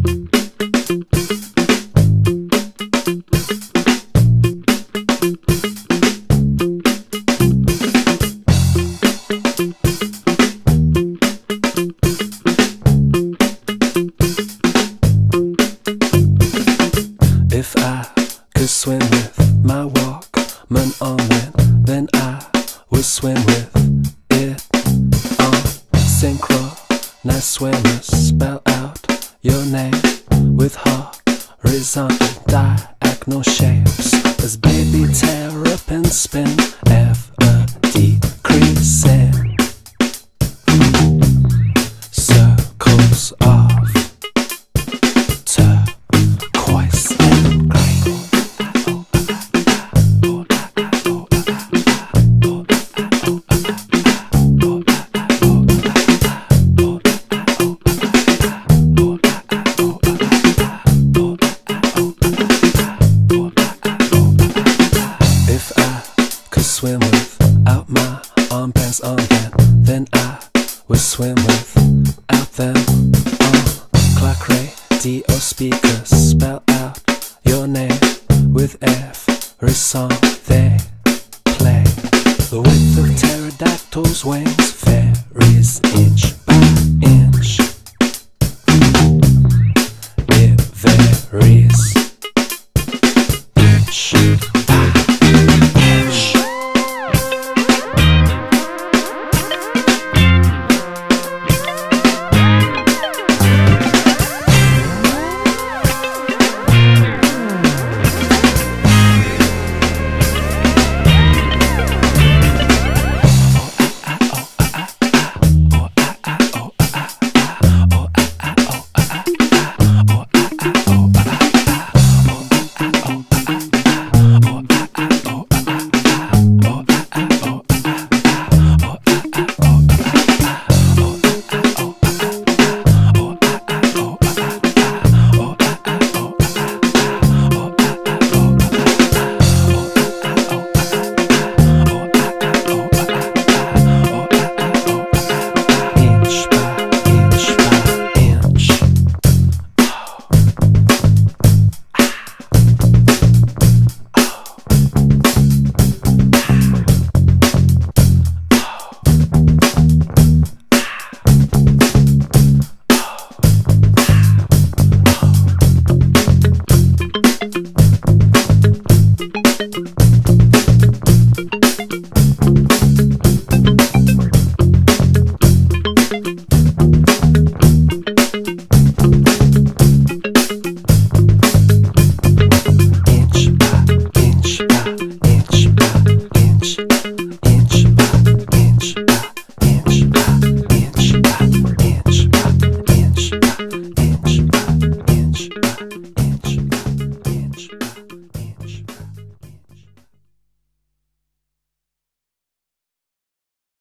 If I could swim with my Walkman on it, then I would swim with it on synchronized swimmers. Spell out your name with horizontal diagonal shapes as baby terrapins spin ever decreasing circles of turquoise and green. If I could swim without my armbands on then I would swim without them on clock radio speakers. Spell out your name with every song